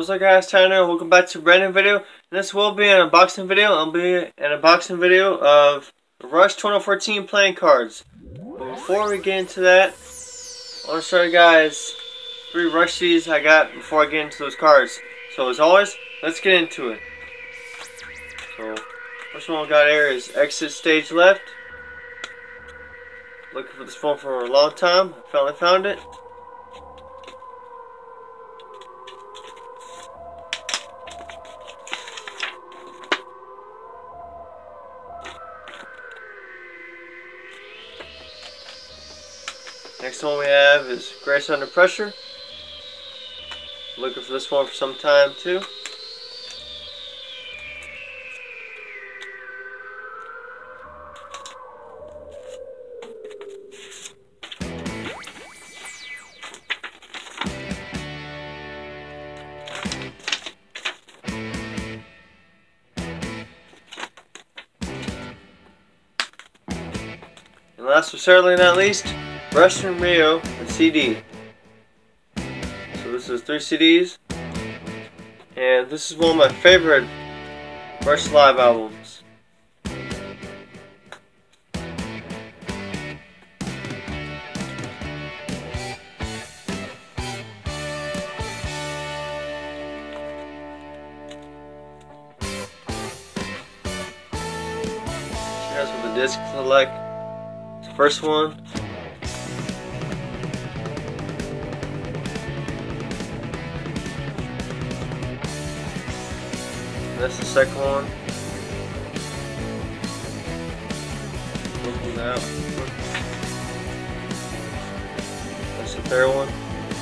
What's up guys, Tanner, welcome back to a brand new video. This will be an unboxing video. I'll be an unboxing video of Rush 2014 playing cards. But before we get into that, I want to show you guys 3 Rushies I got before I get into those cards. So as always, let's get into it. So first one we got here is Exit Stage Left. Looking for this one for a long time. I finally found it. Next one we have is Grace Under Pressure. Looking for this one for some time too. And last but certainly not least, Rush and Rio, the CD. So this is 3 CDs, and this is one of my favorite Rush live albums. Here's what the discs look like. The first one. That's the second one. Looking out. That's the third one.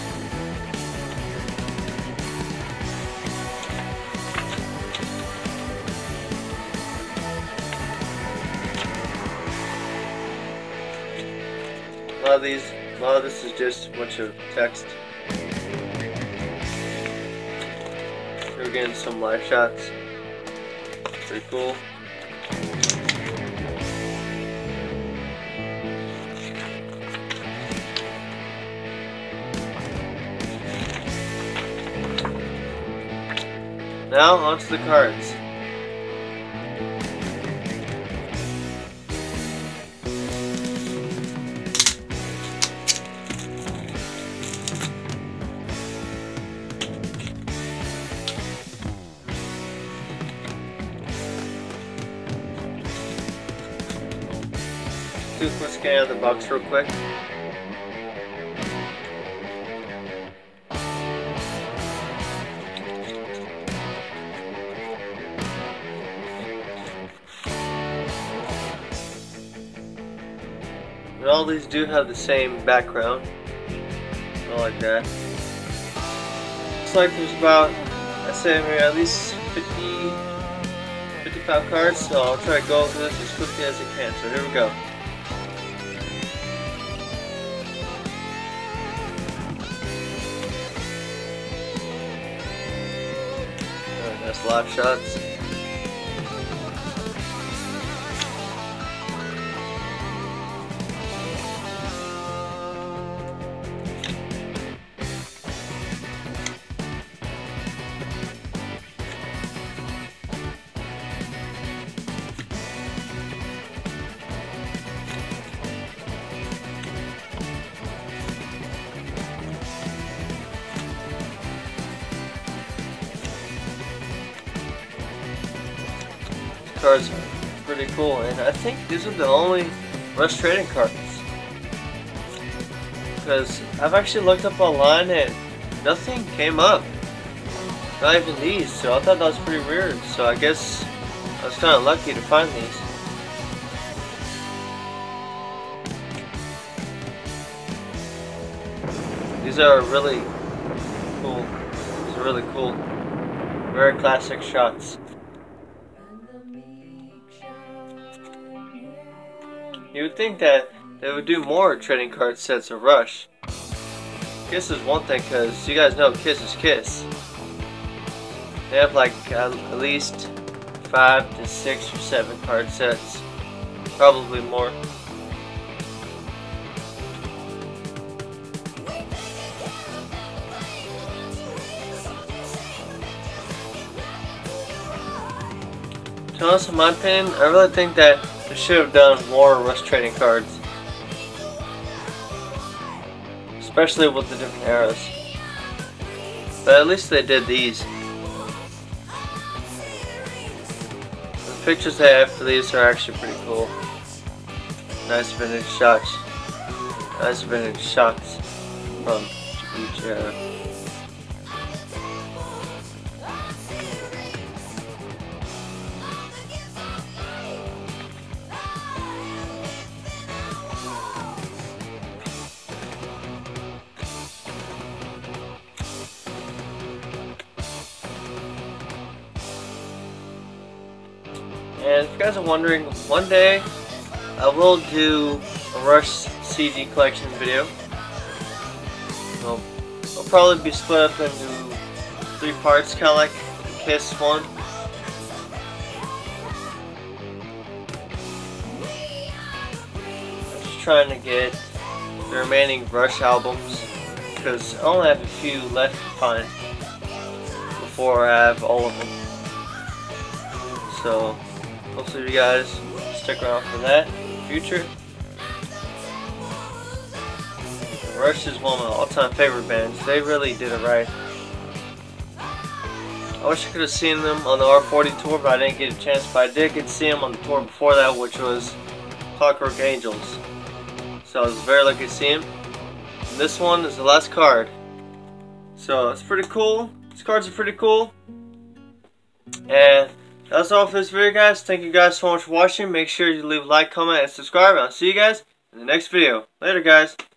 A lot of this is just a bunch of text. We're getting some live shots. Pretty cool. Now onto the cards. Do a quick scan of the box real quick. And all these do have the same background. I like that. Looks like there's about, I'd say maybe at least 55 cards, so I'll try to go through this as quickly as I can. So here we go. That's live shots. Cards are pretty cool, and I think these are the only Rush trading cards, because I've actually looked up online and nothing came up, not even these, so I thought that was pretty weird. So I guess I was kind of lucky to find these. These are really cool. These are really cool, very classic shots. You would think that they would do more trading card sets of Rush. Kiss is one thing, because you guys know Kiss is Kiss. They have like at least 5 to 6 or 7 card sets. Probably more. To be honest, in my opinion, I really think that they should have done more Rush trading cards. Especially with the different eras. But at least they did these. The pictures they have for these are actually pretty cool. Nice vintage shots. Nice vintage shots from each era. And if you guys are wondering, one day I will do a Rush CG collection video. It'll probably be split up into 3 parts, kind of like the Kiss one. I'm just trying to get the remaining Rush albums because I only have a few left to find before I have all of them. So hopefully you guys stick around for that in the future. Rush is one of my all-time favorite bands. They really did it right. I wish I could have seen them on the R40 tour, but I didn't get a chance. But I did get to see them on the tour before that, which was Clockwork Angels. So I was very lucky to see them. And this one is the last card. So it's pretty cool. These cards are pretty cool. And that's all for this video, guys. Thank you guys so much for watching. Make sure you leave a like, comment, and subscribe. And I'll see you guys in the next video. Later, guys.